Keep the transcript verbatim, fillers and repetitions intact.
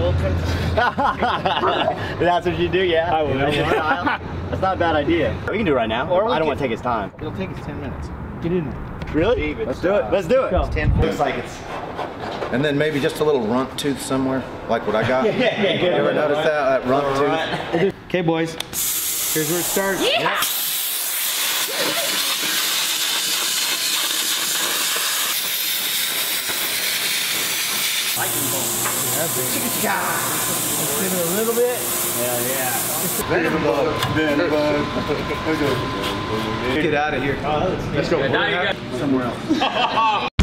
little twin. That's what you do, yeah. I will. That's not a bad idea. We can do it right now. Or I don't want to take his time. It'll take us ten minutes. Get in there. Really? Let's do it. Let's do it. It's ten. Looks like it's. And then maybe just a little runt tooth somewhere, like what I got. Yeah, yeah, yeah. You ever notice that, that runt tooth? Okay, boys. Here's where it starts. Yeah. Spin it a little bit. Hell yeah. Get out of here. Let's go. Now you got Somewhere else.